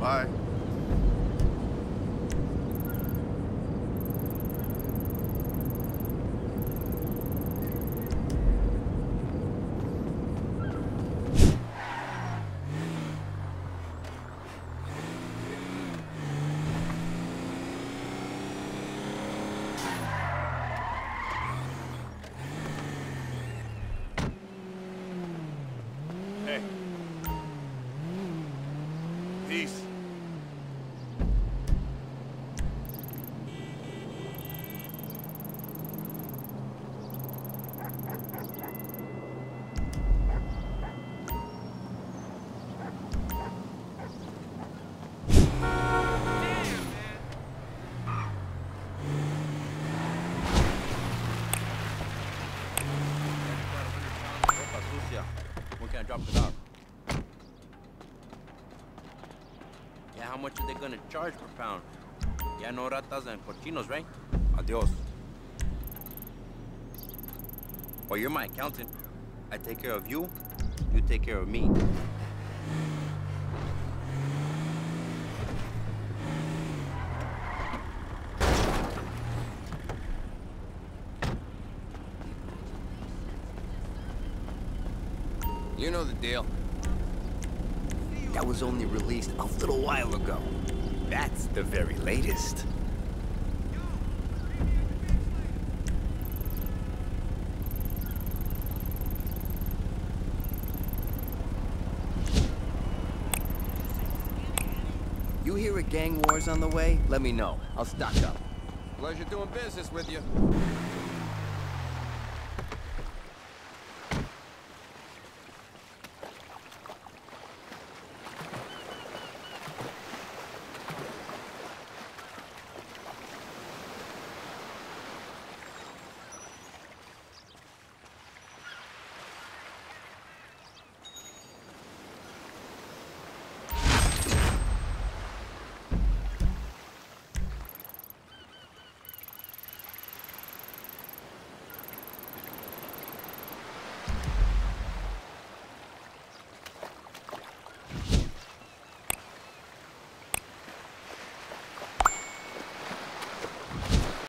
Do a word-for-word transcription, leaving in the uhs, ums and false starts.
Bye. Hey. Peace. We can't drop it off. Yeah, how much are they gonna charge per pound? Yeah, no ratas and cochinos, right? Adios. Well, you're my accountant. I take care of you, you take care of me. You know the deal. That was only released a little while ago. That's the very latest. You hear a gang war's on the way? Let me know. I'll stock up. Pleasure doing business with you.